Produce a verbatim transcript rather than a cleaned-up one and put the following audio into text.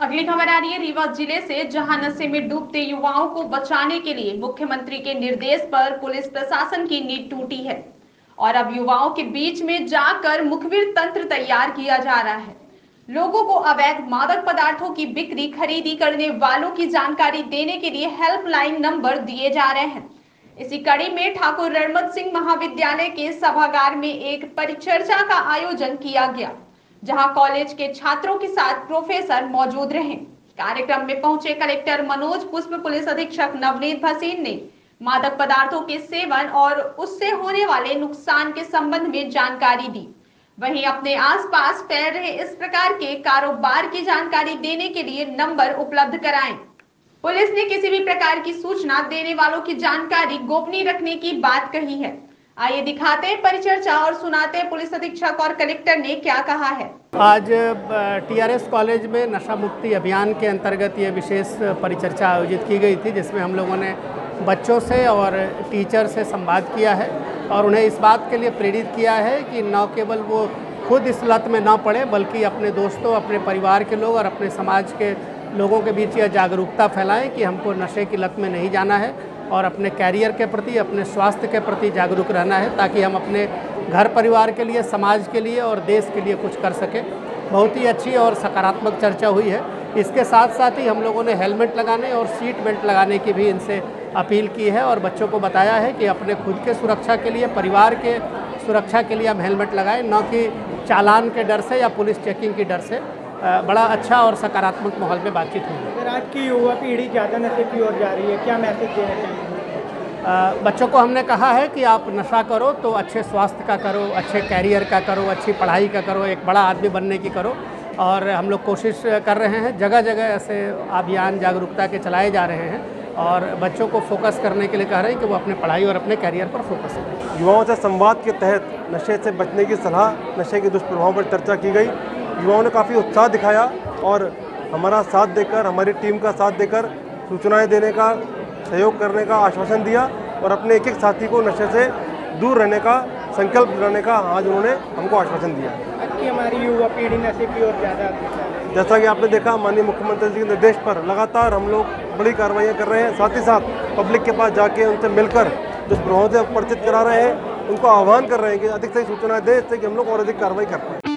अगली खबर आ रही है रीवा जिले से, जहां नशे में डूबते युवाओं को बचाने के लिए मुख्यमंत्री के निर्देश पर पुलिस प्रशासन की नींद टूटी है और अब युवाओं के बीच में जाकर मुखबिर तंत्र तैयार किया जा रहा है। लोगों को अवैध मादक पदार्थों की बिक्री खरीदी करने वालों की जानकारी देने के लिए हेल्पलाइन नंबर दिए जा रहे हैं। इसी कड़ी में ठाकुर रणमत सिंह महाविद्यालय के सभागार में एक परिचर्चा का आयोजन किया गया, जहां कॉलेज के छात्रों के साथ प्रोफेसर मौजूद रहे। कार्यक्रम में पहुंचे कलेक्टर मनोज पुष्प, पुलिस अधीक्षक नवनीत भसीन ने मादक पदार्थों के सेवन और उससे होने वाले नुकसान के संबंध में जानकारी दी। वहीं अपने आसपास फैल रहे इस प्रकार के कारोबार की जानकारी देने के लिए नंबर उपलब्ध कराएं। पुलिस ने किसी भी प्रकार की सूचना देने वालों की जानकारी गोपनीय रखने की बात कही है। आइए दिखाते हैं परिचर्चा और सुनाते हैं पुलिस अधीक्षक और कलेक्टर ने क्या कहा है। आज टीआरएस कॉलेज में नशा मुक्ति अभियान के अंतर्गत ये विशेष परिचर्चा आयोजित की गई थी, जिसमें हम लोगों ने बच्चों से और टीचर से संवाद किया है और उन्हें इस बात के लिए प्रेरित किया है कि न केवल वो खुद इस लत में न पड़े, बल्कि अपने दोस्तों, अपने परिवार के लोग और अपने समाज के लोगों के बीच यह जागरूकता फैलाएं कि हमको नशे की लत में नहीं जाना है और अपने कैरियर के प्रति, अपने स्वास्थ्य के प्रति जागरूक रहना है, ताकि हम अपने घर परिवार के लिए, समाज के लिए और देश के लिए कुछ कर सकें। बहुत ही अच्छी और सकारात्मक चर्चा हुई है। इसके साथ साथ ही हम लोगों ने हेलमेट लगाने और सीट बेल्ट लगाने की भी इनसे अपील की है और बच्चों को बताया है कि अपने खुद के सुरक्षा के लिए, परिवार के सुरक्षा के लिए हम हेलमेट लगाएं, न कि चालान के डर से या पुलिस चेकिंग की डर से। बड़ा अच्छा और सकारात्मक माहौल में बातचीत हुई। सर, आज की युवा पीढ़ी ज़्यादा नशे की ओर जा रही है, क्या मैसेज देना चाहिए? बच्चों को हमने कहा है कि आप नशा करो तो अच्छे स्वास्थ्य का करो, अच्छे कैरियर का करो, अच्छी पढ़ाई का करो, एक बड़ा आदमी बनने की करो। और हम लोग कोशिश कर रहे हैं, जगह जगह ऐसे अभियान जागरूकता के चलाए जा रहे हैं और बच्चों को फोकस करने के लिए कह रहे हैं कि वो अपने पढ़ाई और अपने कैरियर पर फोकस करें। युवाओं से संवाद के तहत नशे से बचने की सलाह, नशे के दुष्प्रभावों पर चर्चा की गई। युवाओं ने काफ़ी उत्साह दिखाया और हमारा साथ देकर, हमारी टीम का साथ देकर सूचनाएं देने का, सहयोग करने का आश्वासन दिया और अपने एक एक साथी को नशे से दूर रहने का संकल्प दिलाने का आज उन्होंने हमको आश्वासन दिया। आज की हमारी युवा पीढ़ी नशे की ओर ज़्यादा, जैसा कि आपने देखा, माननीय मुख्यमंत्री जी के निर्देश पर लगातार हम लोग बड़ी कार्रवाइयाँ कर रहे हैं। साथ ही साथ पब्लिक के पास जाके उनसे मिलकर दुष्प्रभावों से परिचित करा रहे हैं, उनको आह्वान कर रहे हैं कि अधिक से अधिक सूचनाएं दें, इससे कि हम लोग और अधिक कार्रवाई कर पाएँ।